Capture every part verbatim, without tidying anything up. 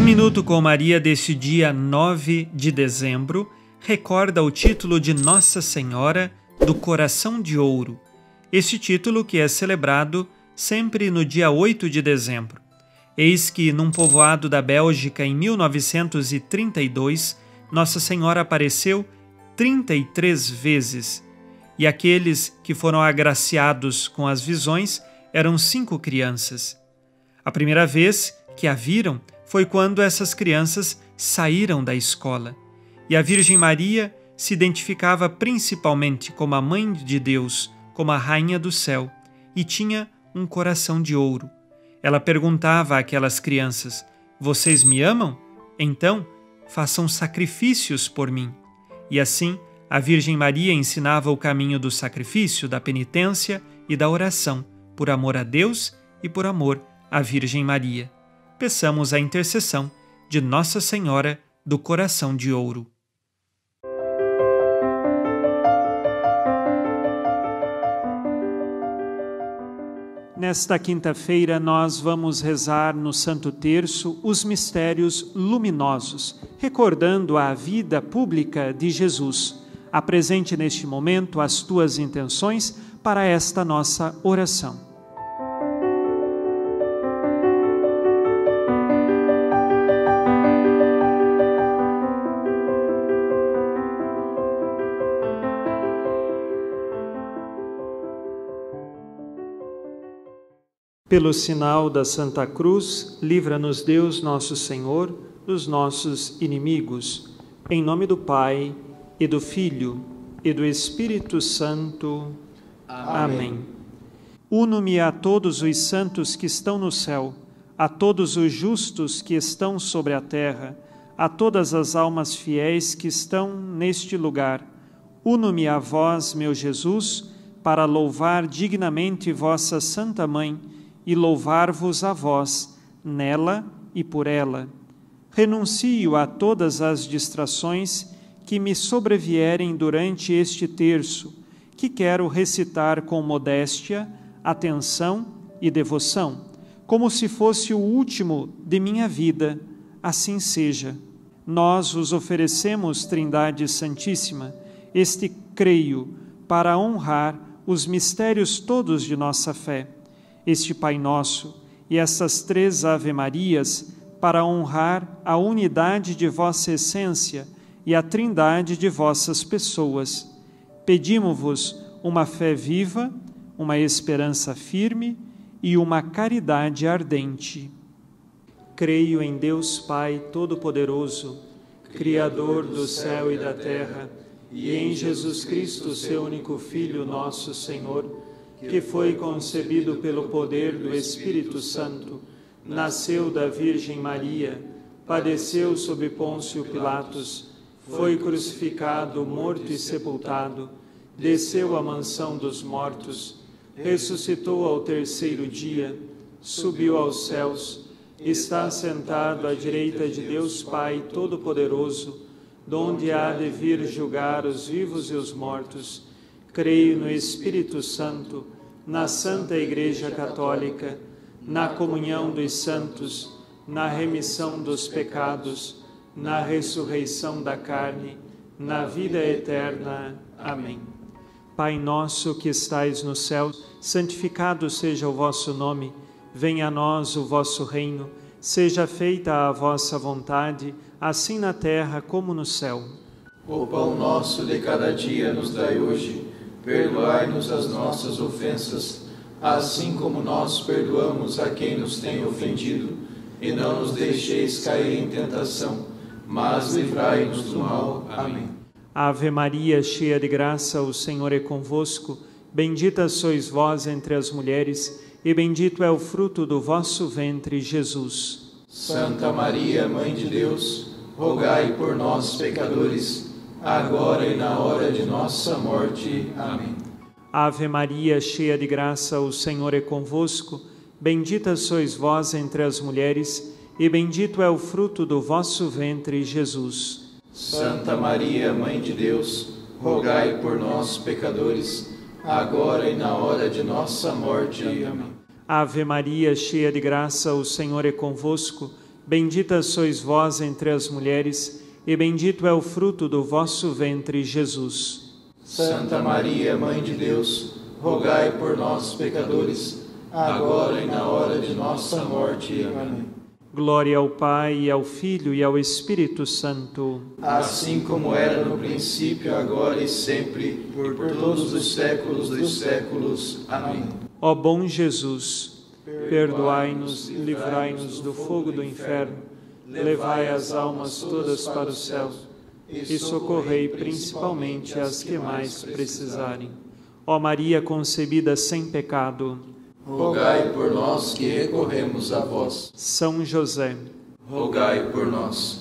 Minuto com Maria deste dia nove de dezembro recorda o título de Nossa Senhora do Coração de Ouro. Este título que é celebrado sempre no dia oito de dezembro. Eis que, num povoado da Bélgica em mil novecentos e trinta e dois, Nossa Senhora apareceu trinta e três vezes. E aqueles que foram agraciados com as visões eram cinco crianças. A primeira vez que a viram foi quando essas crianças saíram da escola. E a Virgem Maria se identificava principalmente como a Mãe de Deus, como a Rainha do Céu, e tinha um coração de ouro. Ela perguntava àquelas crianças: vocês me amam? Então, façam sacrifícios por mim. E assim, a Virgem Maria ensinava o caminho do sacrifício, da penitência e da oração, por amor a Deus e por amor à Virgem Maria. Peçamos a intercessão de Nossa Senhora do Coração de Ouro. Nesta quinta-feira, nós vamos rezar no Santo Terço os mistérios luminosos, recordando a vida pública de Jesus. Apresente neste momento as tuas intenções para esta nossa oração. Pelo sinal da Santa Cruz, livra-nos Deus nosso Senhor dos nossos inimigos. Em nome do Pai, e do Filho, e do Espírito Santo. Amém. Amém. Uno-me a todos os santos que estão no céu, a todos os justos que estão sobre a terra, a todas as almas fiéis que estão neste lugar. Uno-me a vós, meu Jesus, para louvar dignamente vossa Santa Mãe, e louvar-vos a vós, nela e por ela. Renuncio a todas as distrações que me sobrevierem durante este terço, que quero recitar com modéstia, atenção e devoção, como se fosse o último de minha vida. Assim seja. Nós os oferecemos, Trindade Santíssima, este creio, para honrar os mistérios todos de nossa fé, este Pai Nosso e essas três Ave-Marias, para honrar a unidade de vossa essência e a trindade de vossas pessoas. Pedimo-vos uma fé viva, uma esperança firme e uma caridade ardente. Creio em Deus Pai Todo-Poderoso, Criador do céu e da terra, e em Jesus Cristo, seu único Filho, nosso Senhor, que foi concebido pelo poder do Espírito Santo, nasceu da Virgem Maria, padeceu sob Pôncio Pilatos, foi crucificado, morto e sepultado, desceu à mansão dos mortos, ressuscitou ao terceiro dia, subiu aos céus, está sentado à direita de Deus Pai Todo-Poderoso, donde há de vir julgar os vivos e os mortos. Creio no Espírito Santo, na Santa Igreja Católica, na comunhão dos santos, na remissão dos pecados, na ressurreição da carne, na vida eterna. Amém. Pai nosso que estais no céu, santificado seja o vosso nome. Venha a nós o vosso reino. Seja feita a vossa vontade, assim na terra como no céu. O pão nosso de cada dia nos dai hoje. Perdoai-nos as nossas ofensas, assim como nós perdoamos a quem nos tem ofendido. E não nos deixeis cair em tentação, mas livrai-nos do mal. Amém. Ave Maria, cheia de graça, o Senhor é convosco. Bendita sois vós entre as mulheres, e bendito é o fruto do vosso ventre, Jesus. Santa Maria, Mãe de Deus, rogai por nós, pecadores, agora e na hora de nossa morte. Amém. Ave Maria, cheia de graça, o Senhor é convosco. Bendita sois vós entre as mulheres, e bendito é o fruto do vosso ventre, Jesus. Santa Maria, Mãe de Deus, rogai por nós, pecadores, agora e na hora de nossa morte. Amém. Ave Maria, cheia de graça, o Senhor é convosco. Bendita sois vós entre as mulheres, e bendito é o fruto do vosso ventre, Jesus. Santa Maria, Mãe de Deus, rogai por nós, pecadores, agora e na hora de nossa morte. Amém. Glória ao Pai, e ao Filho e ao Espírito Santo. Assim como era no princípio, agora e sempre, por todos os séculos dos séculos. Amém. Ó bom Jesus, perdoai-nos e livrai-nos do fogo do inferno, levai as almas todas para o céu e socorrei principalmente as que mais precisarem. Ó Maria concebida sem pecado, rogai por nós que recorremos a vós. São José, rogai por nós.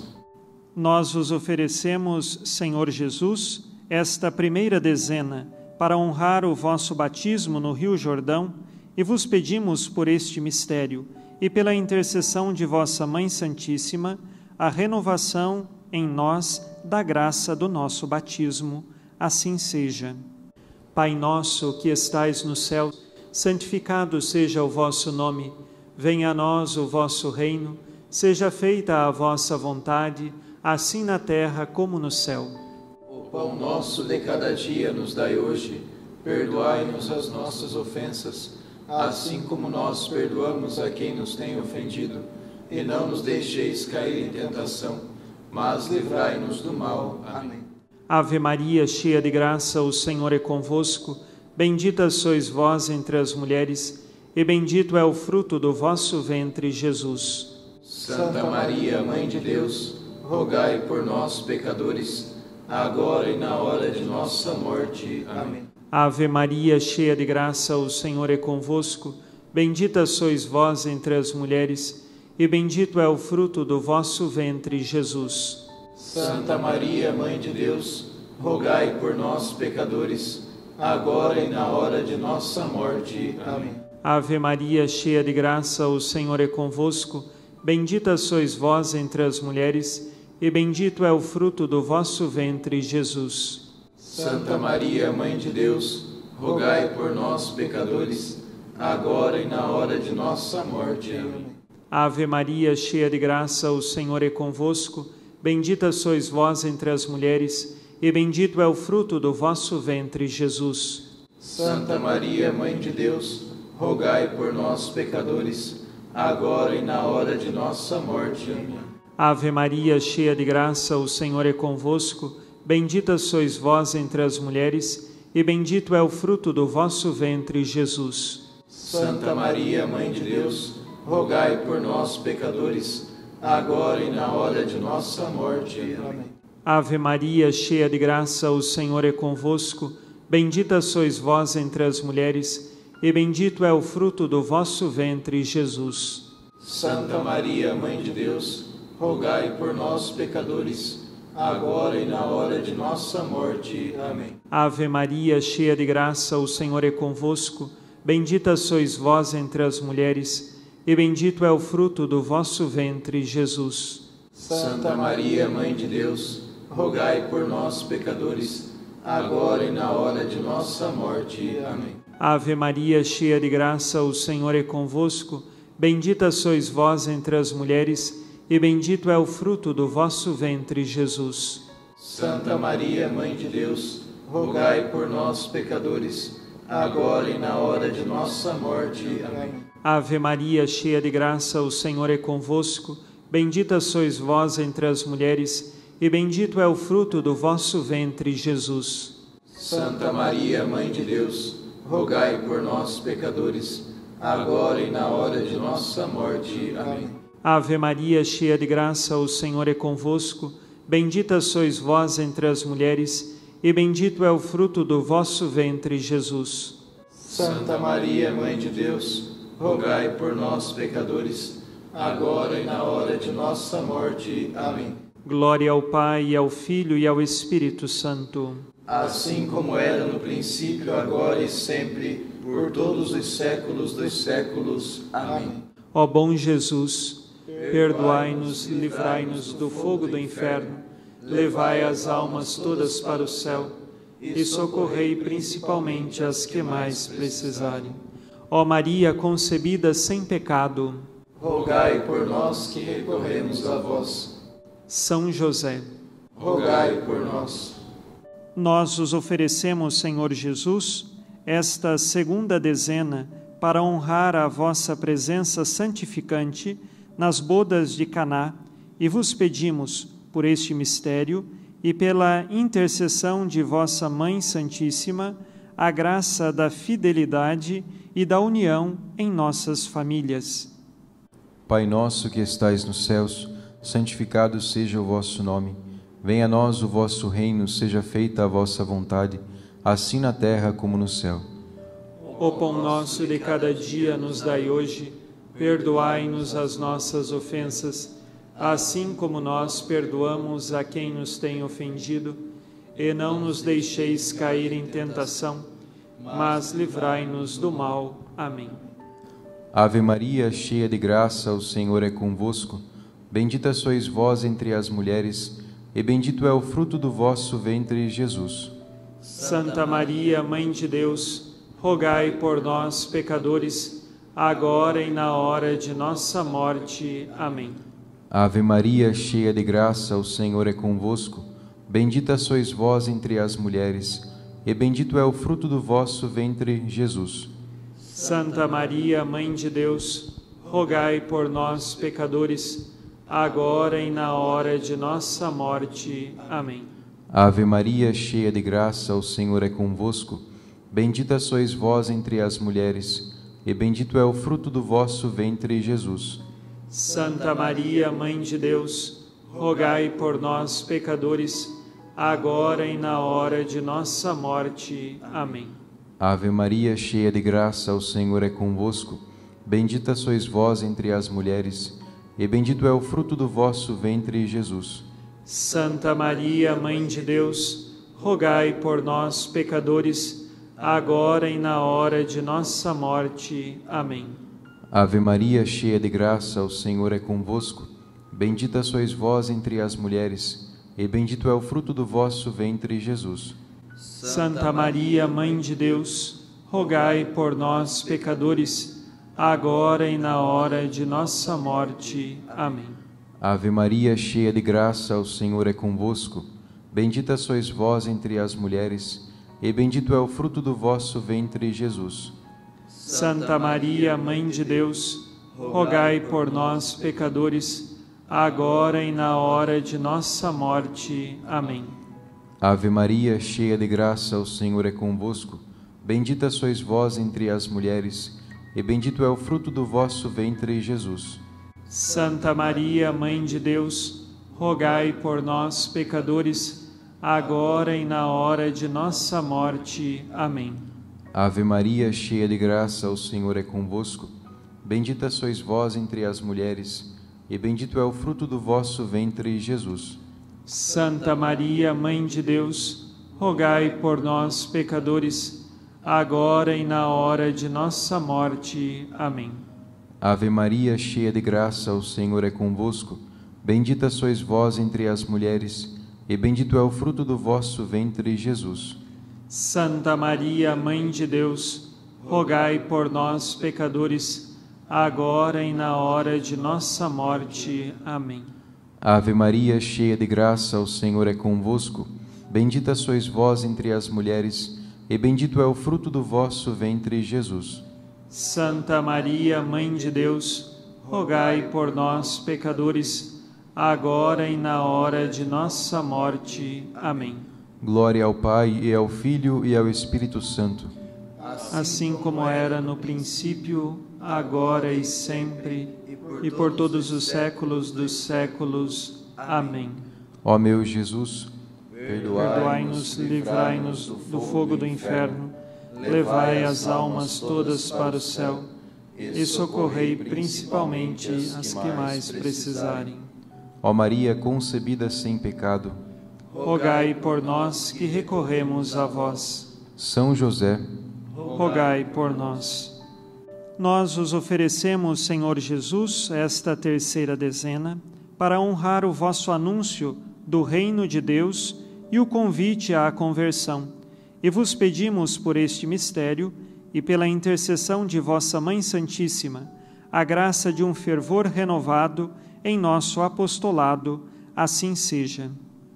Nós vos oferecemos, Senhor Jesus, esta primeira dezena para honrar o vosso batismo no Rio Jordão e vos pedimos por este mistério e pela intercessão de vossa Mãe Santíssima a renovação em nós da graça do nosso batismo. Assim seja. Pai nosso que estais no céu, santificado seja o vosso nome. Venha a nós o vosso reino. Seja feita a vossa vontade, assim na terra como no céu. O pão nosso de cada dia nos dai hoje. Perdoai-nos as nossas ofensas, assim como nós perdoamos a quem nos tem ofendido. E não nos deixeis cair em tentação, mas livrai-nos do mal. Amém. Ave Maria, cheia de graça, o Senhor é convosco. Bendita sois vós entre as mulheres, e bendito é o fruto do vosso ventre, Jesus. Santa Maria, Mãe de Deus, rogai por nós, pecadores, agora e na hora de nossa morte. Amém. Ave Maria, cheia de graça, o Senhor é convosco. Bendita sois vós entre as mulheres, e bendito é o fruto do vosso ventre, Jesus. Santa Maria, Mãe de Deus, rogai por nós, pecadores, agora e na hora de nossa morte. Amém. Ave Maria, cheia de graça, o Senhor é convosco. Bendita sois vós entre as mulheres, e bendito é o fruto do vosso ventre, Jesus. Santa Maria, Mãe de Deus, rogai por nós, pecadores, agora e na hora de nossa morte. Amém. Ave Maria, cheia de graça, o Senhor é convosco. Bendita sois vós entre as mulheres, e bendito é o fruto do vosso ventre, Jesus. Santa Maria, Mãe de Deus, rogai por nós, pecadores, agora e na hora de nossa morte. Amém. Ave Maria, cheia de graça, o Senhor é convosco. Bendita sois vós entre as mulheres, e bendito é o fruto do vosso ventre, Jesus. Santa Maria, Mãe de Deus, rogai por nós, pecadores, agora e na hora de nossa morte. Amém. Ave Maria, cheia de graça, o Senhor é convosco. Bendita sois vós entre as mulheres, e bendito é o fruto do vosso ventre, Jesus. Santa Maria, Mãe de Deus, rogai por nós, pecadores, agora e na hora de nossa morte. Amém. Ave Maria, cheia de graça, o Senhor é convosco. Bendita sois vós entre as mulheres, e bendito é o fruto do vosso ventre, Jesus. Santa Maria, Mãe de Deus, rogai por nós, pecadores, agora e na hora de nossa morte. Amém. Ave Maria, cheia de graça, o Senhor é convosco. Bendita sois vós entre as mulheres, e bendito é o fruto do vosso ventre, Jesus. Santa Maria, Mãe de Deus, rogai por nós, pecadores, agora e na hora de nossa morte. Amém. Ave Maria, cheia de graça, o Senhor é convosco. Bendita sois vós entre as mulheres, e bendito é o fruto do vosso ventre, Jesus. Santa Maria, Mãe de Deus, rogai por nós, pecadores, agora e na hora de nossa morte. Amém. Ave Maria, cheia de graça, o Senhor é convosco. Bendita sois vós entre as mulheres, e bendito é o fruto do vosso ventre, Jesus. Santa Maria, Mãe de Deus, rogai por nós, pecadores, agora e na hora de nossa morte. Amém. Glória ao Pai, e ao Filho e ao Espírito Santo. Assim como era no princípio, agora e sempre, por todos os séculos dos séculos. Amém. Ó bom Jesus, perdoai-nos e livrai-nos do fogo do inferno, levai as almas todas para o céu e socorrei principalmente as que mais precisarem. Ó Maria concebida sem pecado, rogai por nós que recorremos a vós. São José, rogai por nós. Nós os oferecemos, Senhor Jesus, esta segunda dezena para honrar a vossa presença santificante nas bodas de Caná, e vos pedimos, por este mistério e pela intercessão de vossa Mãe Santíssima, a graça da fidelidade e da união em nossas famílias. Pai nosso que estais nos céus, santificado seja o vosso nome. Venha a nós o vosso reino, seja feita a vossa vontade, assim na terra como no céu. O pão nosso de cada dia nos dai hoje, perdoai-nos as nossas ofensas, assim como nós perdoamos a quem nos tem ofendido, e não nos deixeis cair em tentação, mas livrai-nos do mal. Amém. Ave Maria, cheia de graça, o Senhor é convosco. Bendita sois vós entre as mulheres, e bendito é o fruto do vosso ventre, Jesus. Santa Maria, Mãe de Deus, rogai por nós, pecadores, agora e na hora de nossa morte. Amém. Ave Maria, cheia de graça, o Senhor é convosco. Bendita sois vós entre as mulheres, e bendito é o fruto do vosso ventre, Jesus. Santa Maria, Mãe de Deus, rogai por nós, pecadores, agora e na hora de nossa morte. Amém. Ave Maria, cheia de graça, o Senhor é convosco. Bendita sois vós entre as mulheres, e bendito é o fruto do vosso ventre, Jesus. Santa Maria, Mãe de Deus, rogai por nós, pecadores, agora e na hora de nossa morte. Amém. Ave Maria, cheia de graça, o Senhor é convosco. Bendita sois vós entre as mulheres, e bendito é o fruto do vosso ventre, Jesus. Santa Maria, Mãe de Deus, rogai por nós, pecadores, agora e na hora de nossa morte. Amém. Ave Maria, cheia de graça, o Senhor é convosco. Bendita sois vós entre as mulheres, e bendito é o fruto do vosso ventre, Jesus. Santa Maria, Mãe de Deus, rogai por nós, pecadores, agora e na hora de nossa morte. Amém. Ave Maria, cheia de graça, o Senhor é convosco. Bendita sois vós entre as mulheres, e bendito é o fruto do vosso ventre, Jesus. Santa Maria, Mãe de Deus, rogai por nós, pecadores, agora e na hora de nossa morte. Amém. Ave Maria, cheia de graça, o Senhor é convosco. Bendita sois vós entre as mulheres, e bendito é o fruto do vosso ventre, Jesus. Santa Maria, Mãe de Deus, rogai por nós, pecadores, agora e na hora de nossa morte. Amém. Ave Maria, cheia de graça, o Senhor é convosco. Bendita sois vós entre as mulheres, e bendito é o fruto do vosso ventre, Jesus. Santa Maria, Mãe de Deus, rogai por nós, pecadores, agora e na hora de nossa morte. Amém. Ave Maria, cheia de graça, o Senhor é convosco. Bendita sois vós entre as mulheres, e bendito é o fruto do vosso ventre, Jesus. Santa Maria, Mãe de Deus, rogai por nós, pecadores, agora e na hora de nossa morte. Amém. Ave Maria, cheia de graça, o Senhor é convosco. Bendita sois vós entre as mulheres, e bendito é o fruto do vosso ventre, Jesus. Santa Maria, Mãe de Deus, rogai por nós, pecadores, agora e na hora de nossa morte. Amém. Glória ao Pai, e ao Filho, e ao Espírito Santo. Assim como era no princípio, agora e sempre, e por todos os séculos dos séculos. Amém. Ó meu Jesus, perdoai-nos, livrai-nos do fogo do inferno, levai as almas todas para o céu, e socorrei principalmente as que mais precisarem. Ó Maria concebida sem pecado, rogai por nós que recorremos a vós. São José, rogai por nós. Nós os oferecemos, Senhor Jesus, esta terceira dezena, para honrar o vosso anúncio do reino de Deus e o convite à conversão. E vos pedimos por este mistério e pela intercessão de vossa Mãe Santíssima, a graça de um fervor renovado em nosso apostolado, assim seja.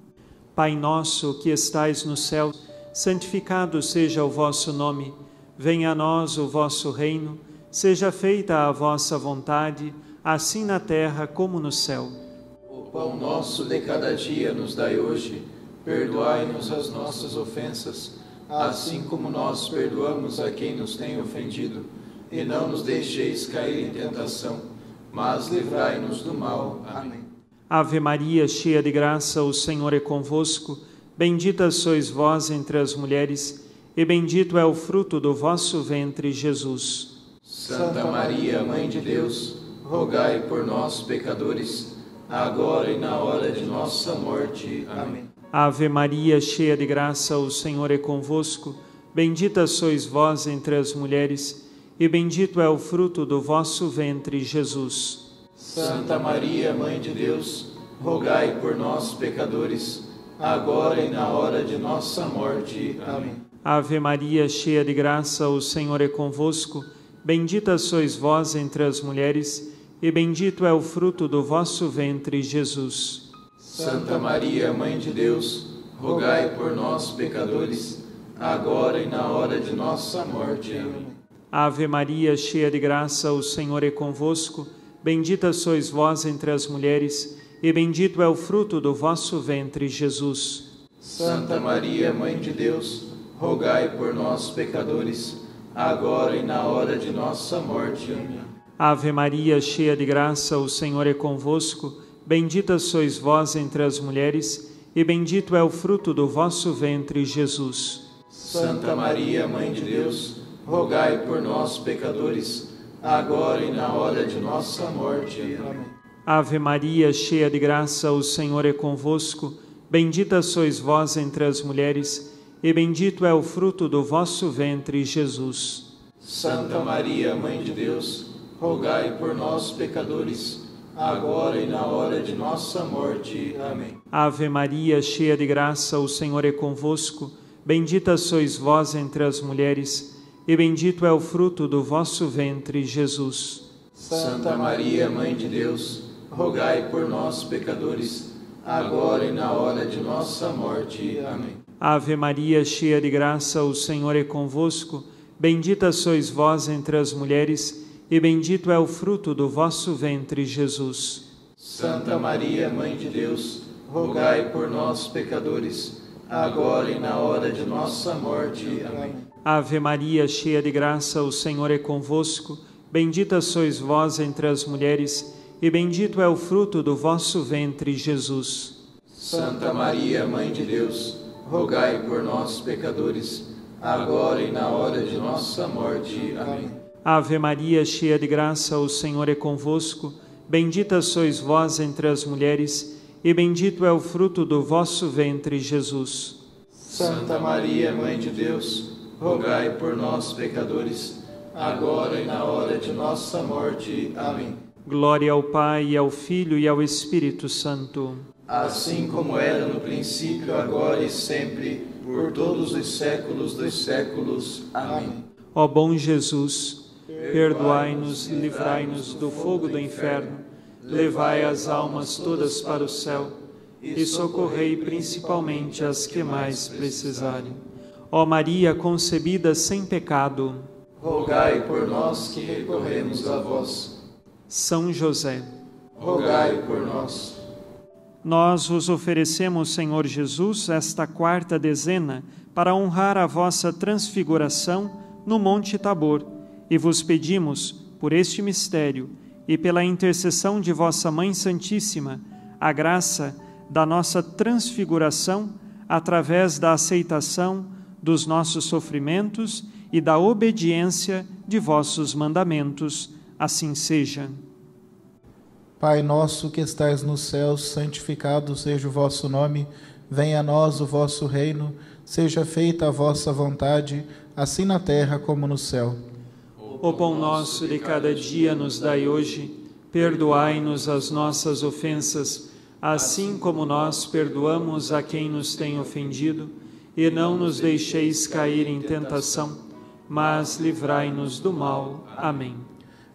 Pai nosso que estais no céu, santificado seja o vosso nome. Venha a nós o vosso reino, seja feita a vossa vontade, assim na terra como no céu. O pão nosso de cada dia nos dai hoje, perdoai-nos as nossas ofensas, assim como nós perdoamos a quem nos tem ofendido, e não nos deixeis cair em tentação, mas livrai-nos do mal. Amém. Ave Maria, cheia de graça, o Senhor é convosco. Bendita sois vós entre as mulheres, e bendito é o fruto do vosso ventre, Jesus. Santa Maria, Mãe de Deus, rogai por nós, pecadores, agora e na hora de nossa morte. Amém. Ave Maria, cheia de graça, o Senhor é convosco. Bendita sois vós entre as mulheres, e bendito é o fruto do vosso ventre, Jesus. Santa Maria, Mãe de Deus, rogai por nós, pecadores, agora e na hora de nossa morte. Amém. Ave Maria, cheia de graça, o Senhor é convosco. Bendita sois vós entre as mulheres, e bendito é o fruto do vosso ventre, Jesus. Santa Maria, Mãe de Deus, rogai por nós, pecadores, agora e na hora de nossa morte. Amém. Ave Maria, cheia de graça, o Senhor é convosco. Bendita sois vós entre as mulheres, e bendito é o fruto do vosso ventre, Jesus. Santa Maria, Mãe de Deus, rogai por nós, pecadores, agora e na hora de nossa morte. Amém. Ave Maria, cheia de graça, o Senhor é convosco. Bendita sois vós entre as mulheres, e bendito é o fruto do vosso ventre, Jesus. Santa Maria, Mãe de Deus, rogai por nós, pecadores, agora e na hora de nossa morte. Amém. Ave Maria, cheia de graça, o Senhor é convosco. Bendita sois vós entre as mulheres, e bendito é o fruto do vosso ventre, Jesus. Santa Maria, Mãe de Deus, rogai por nós, pecadores, agora e na hora de nossa morte. Amém. Ave Maria, cheia de graça, o Senhor é convosco. Bendita sois vós entre as mulheres, e bendito é o fruto do vosso ventre, Jesus. Santa Maria, Mãe de Deus, rogai por nós, pecadores, agora e na hora de nossa morte. Amém. Ave Maria, cheia de graça, o Senhor é convosco. Bendita sois vós entre as mulheres, e bendito é o fruto do vosso ventre, Jesus. Santa Maria, Mãe de Deus, rogai por nós, pecadores, agora e na hora de nossa morte. Amém. Ave Maria, cheia de graça, o Senhor é convosco. Bendita sois vós entre as mulheres, e bendito é o fruto do vosso ventre, Jesus. Santa Maria, Mãe de Deus, rogai por nós, pecadores, agora e na hora de nossa morte. Amém. Ave Maria, cheia de graça, o Senhor é convosco. Bendita sois vós entre as mulheres, e bendito é o fruto do vosso ventre, Jesus. Santa Maria, Mãe de Deus, rogai por nós, pecadores, agora e na hora de nossa morte. Amém. Glória ao Pai, e ao Filho, e ao Espírito Santo. Assim como era no princípio, agora e sempre, por todos os séculos dos séculos. Amém. Ó bom Jesus, perdoai-nos, livrai-nos do fogo do inferno, levai as almas todas para o céu, e socorrei principalmente as que mais precisarem. Ó Maria concebida sem pecado, rogai por nós que recorremos a vós. São José, rogai por nós. Nós vos oferecemos, Senhor Jesus, esta quarta dezena para honrar a vossa transfiguração no Monte Tabor, e vos pedimos, por este mistério e pela intercessão de vossa Mãe Santíssima, a graça da nossa transfiguração através da aceitação dos nossos sofrimentos e da obediência de vossos mandamentos. Assim seja. Pai nosso que estais nos céus, santificado seja o vosso nome. Venha a nós o vosso reino. Seja feita a vossa vontade, assim na terra como no céu. O pão nosso de cada dia nos dai hoje. Perdoai-nos as nossas ofensas, assim como nós perdoamos a quem nos tem ofendido. E não nos deixeis cair em tentação, mas livrai-nos do mal. Amém.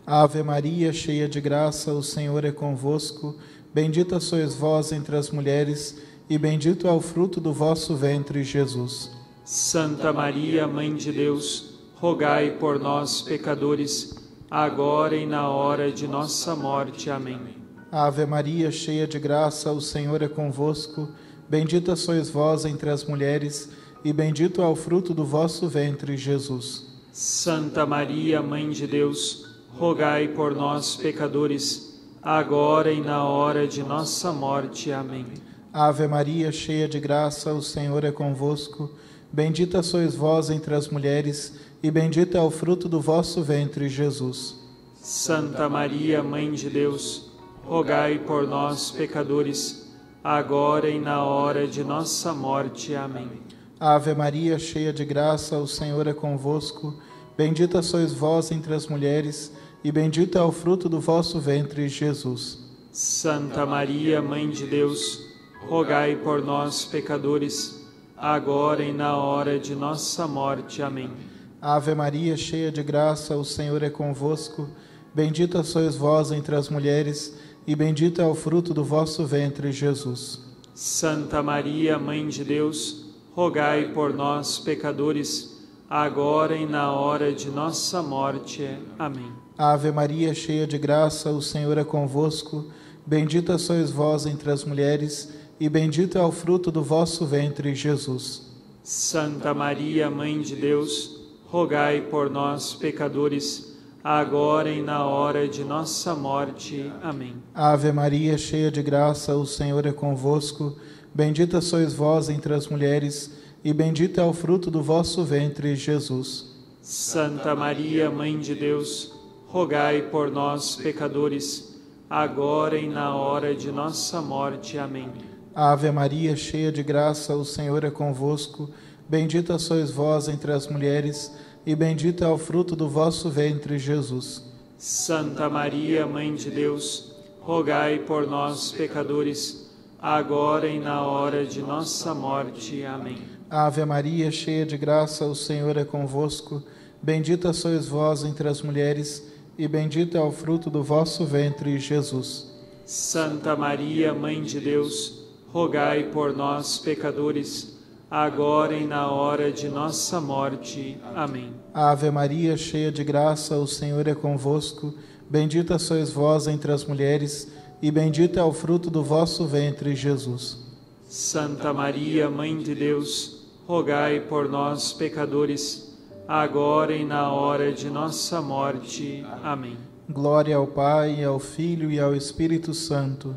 Ave Maria, cheia de graça, o Senhor é convosco. Bendita sois vós entre as mulheres, e bendito é o fruto do vosso ventre, Jesus. Santa Maria, Mãe de Deus, rogai por nós, pecadores, agora e na hora de nossa morte. Amém. Ave Maria, cheia de graça, o Senhor é convosco. Bendita sois vós entre as mulheres, e bendito é o fruto do vosso ventre, Jesus. Santa Maria, Mãe de Deus, rogai por nós, pecadores, agora e na hora de nossa morte. Amém. Ave Maria, cheia de graça, o Senhor é convosco. Bendita sois vós entre as mulheres, e bendito é o fruto do vosso ventre, Jesus. Santa Maria, Mãe de Deus, rogai por nós, pecadores, agora e na hora de nossa morte. Amém. Ave Maria, cheia de graça, o Senhor é convosco. Bendita sois vós entre as mulheres, e bendito é o fruto do vosso ventre, Jesus. Santa Maria, Mãe de Deus, rogai por nós, pecadores, agora e na hora de nossa morte. Amém. Ave Maria, cheia de graça, o Senhor é convosco. Bendita sois vós entre as mulheres, e bendito é o fruto do vosso ventre, Jesus. Santa Maria, Mãe de Deus, rogai por nós, pecadores, agora e na hora de nossa morte. Amém. Ave Maria, cheia de graça, o Senhor é convosco. Bendita sois vós entre as mulheres, e bendito é o fruto do vosso ventre, Jesus. Santa Maria, Mãe de Deus, rogai por nós, pecadores, agora e na hora de nossa morte. Amém. Ave Maria, cheia de graça, o Senhor é convosco. Bendita sois vós entre as mulheres, e bendito é o fruto do vosso ventre, Jesus. Santa Maria, Mãe de Deus, rogai por nós, pecadores, agora e na hora de nossa morte. Amém. Ave Maria, cheia de graça, o Senhor é convosco. Bendita sois vós entre as mulheres, e bendito é o fruto do vosso ventre, Jesus. Santa Maria, Mãe de Deus, rogai por nós, pecadores, agora e na hora de nossa morte. Amém. Ave Maria, cheia de graça, o Senhor é convosco. Bendita sois vós entre as mulheres, e bendito é o fruto do vosso ventre, Jesus. Santa Maria, Mãe de Deus, rogai por nós, pecadores, agora e na hora de nossa morte. Amém. Ave Maria, cheia de graça, o Senhor é convosco. Bendita sois vós entre as mulheres, e bendito é o fruto do vosso ventre, Jesus. Santa Maria, Mãe de Deus, rogai por nós, pecadores, agora e na hora de nossa morte. Amém. Glória ao Pai, ao Filho e ao Espírito Santo.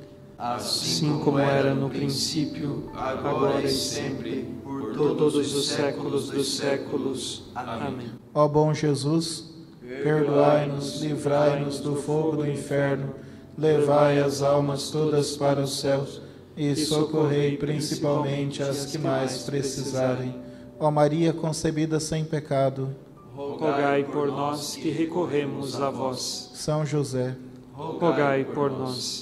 Assim como era no princípio, agora e sempre, por todos os séculos dos séculos. Amém. Ó bom Jesus, perdoai-nos, livrai-nos do fogo do inferno, levai as almas todas para os céus e socorrei principalmente as que mais precisarem. Ó Maria concebida sem pecado, rogai por nós que recorremos a vós. São José, rogai por nós.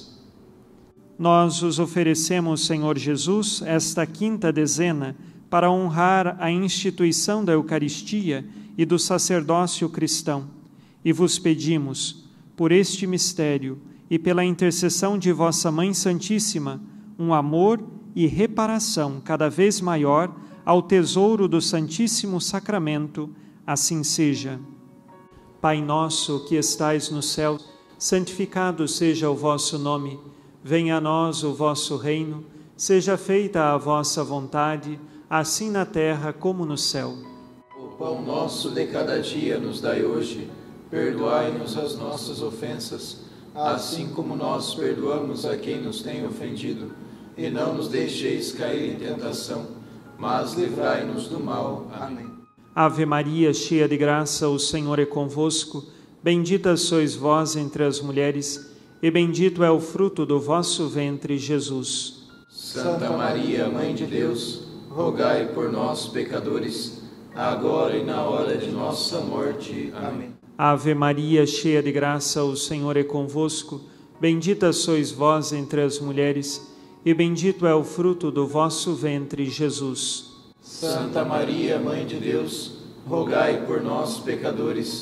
Nós os oferecemos, Senhor Jesus, esta quinta dezena para honrar a instituição da Eucaristia e do sacerdócio cristão. E vos pedimos, por este mistério e pela intercessão de vossa Mãe Santíssima, um amor e reparação cada vez maior ao tesouro do Santíssimo Sacramento. Assim seja. Pai nosso que estais no céu, santificado seja o vosso nome. Venha a nós o vosso reino, seja feita a vossa vontade, assim na terra como no céu. O pão nosso de cada dia nos dai hoje, perdoai-nos as nossas ofensas, assim como nós perdoamos a quem nos tem ofendido, e não nos deixeis cair em tentação, mas livrai-nos do mal. Amém. Ave Maria, cheia de graça, o Senhor é convosco. Bendita sois vós entre as mulheres, e bendito é o fruto do vosso ventre, Jesus. Santa Maria, Mãe de Deus, rogai por nós, pecadores, agora e na hora de nossa morte. Amém. Ave Maria, cheia de graça, o Senhor é convosco. Bendita sois vós entre as mulheres, e bendito é o fruto do vosso ventre, Jesus. Santa Maria, Mãe de Deus, rogai por nós, pecadores,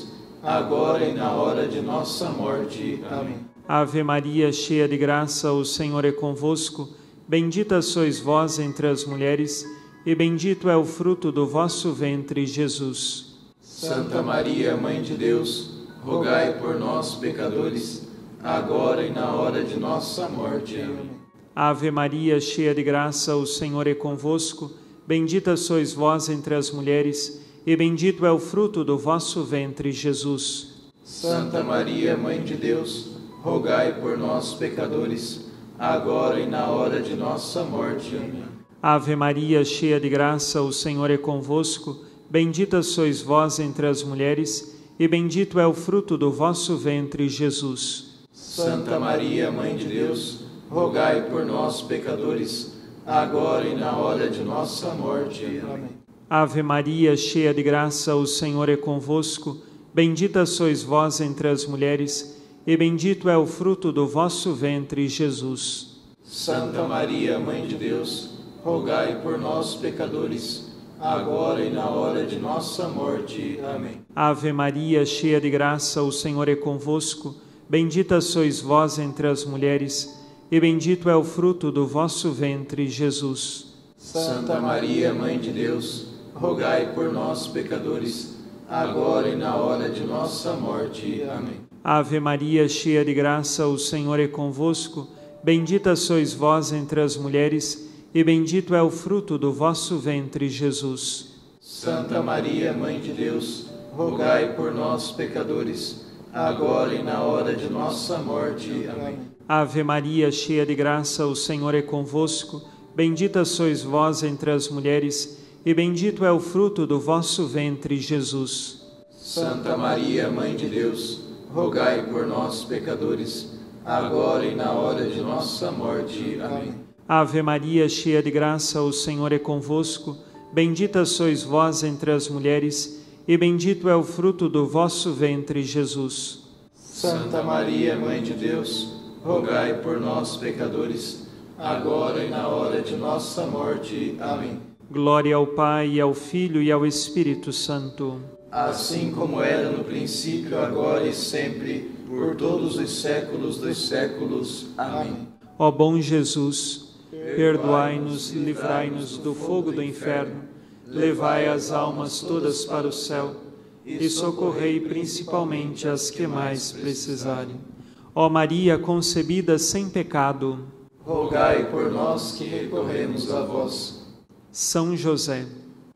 agora e na hora de nossa morte. Amém. Ave Maria, cheia de graça, o Senhor é convosco. Bendita sois vós entre as mulheres, e bendito é o fruto do vosso ventre, Jesus. Santa Maria, Mãe de Deus, rogai por nós, pecadores, agora e na hora de nossa morte. Amém. Ave Maria, cheia de graça, o Senhor é convosco. Bendita sois vós entre as mulheres, e bendito é o fruto do vosso ventre, Jesus. Santa Maria, Mãe de Deus, rogai por nós, pecadores, agora e na hora de nossa morte. Amém. Ave Maria, cheia de graça, o Senhor é convosco. Bendita sois vós entre as mulheres, e bendito é o fruto do vosso ventre, Jesus. Santa Maria, Mãe de Deus, rogai por nós, pecadores, agora e na hora de nossa morte. Amém. Ave Maria, cheia de graça, o Senhor é convosco. Bendita sois vós entre as mulheres, e bendito é o fruto do vosso ventre, Jesus. Santa Maria, Mãe de Deus, rogai por nós, pecadores, agora e na hora de nossa morte. Amém. Ave Maria, cheia de graça, o Senhor é convosco. Bendita sois vós entre as mulheres, e bendito é o fruto do vosso ventre, Jesus. Santa Maria, Mãe de Deus, rogai por nós, pecadores, agora e na hora de nossa morte. Amém. Ave Maria, cheia de graça, o Senhor é convosco. Bendita sois vós entre as mulheres, e bendito é o fruto do vosso ventre, Jesus. Santa Maria, Mãe de Deus, rogai por nós, pecadores, agora e na hora de nossa morte. Amém. Ave Maria, cheia de graça, o Senhor é convosco. Bendita sois vós entre as mulheres, e bendito é o fruto do vosso ventre, Jesus. Santa Maria, Mãe de Deus, rogai por nós, pecadores, agora e na hora de nossa morte. Amém. Ave Maria, cheia de graça, o Senhor é convosco. Bendita sois vós entre as mulheres, e bendito é o fruto do vosso ventre, Jesus. Santa Maria, Mãe de Deus, rogai por nós, pecadores, agora e na hora de nossa morte. Amém. Glória ao Pai, e ao Filho, e ao Espírito Santo. Assim como era no princípio, agora e sempre, por todos os séculos dos séculos. Amém. Ó bom Jesus, perdoai-nos, livrai-nos do fogo do inferno, levai as almas todas para o céu, e socorrei principalmente as que mais precisarem. Ó Maria concebida sem pecado, rogai por nós que recorremos a vós. São José,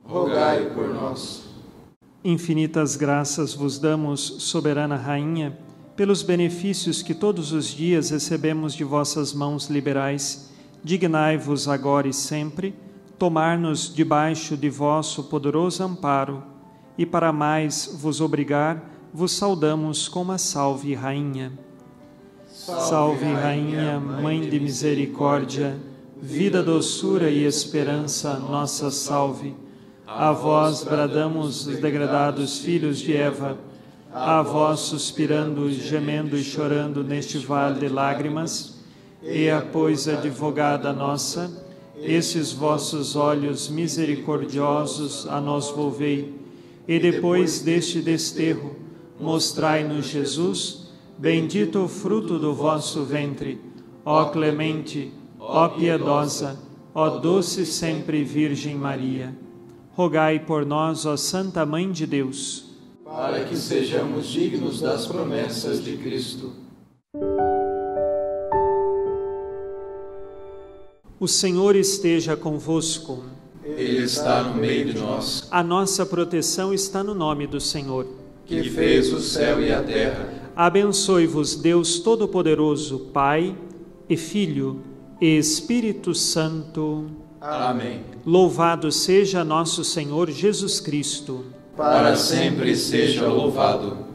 rogai por nós. Infinitas graças vos damos, soberana Rainha, pelos benefícios que todos os dias recebemos de vossas mãos liberais. Dignai-vos agora e sempre tomar-nos debaixo de vosso poderoso amparo, e para mais vos obrigar, vos saudamos com uma salve, Rainha. Salve, Rainha, Mãe de misericórdia, vida, doçura e esperança, nossa salve. A vós bradamos os degradados filhos de Eva, a vós suspirando, gemendo e chorando neste vale de lágrimas, e a pois advogada nossa, esses vossos olhos misericordiosos a nós volvei, e depois deste desterro, mostrai-nos Jesus, bendito o fruto do vosso ventre, ó clemente, ó piedosa, ó doce sempre Virgem Maria. Rogai por nós, ó Santa Mãe de Deus, para que sejamos dignos das promessas de Cristo. O Senhor esteja convosco. Ele está no meio de nós. A nossa proteção está no nome do Senhor, que fez o céu e a terra. Abençoe-vos Deus Todo-Poderoso, Pai e Filho e Espírito Santo. Amém. Louvado seja nosso Senhor Jesus Cristo. Para sempre seja louvado.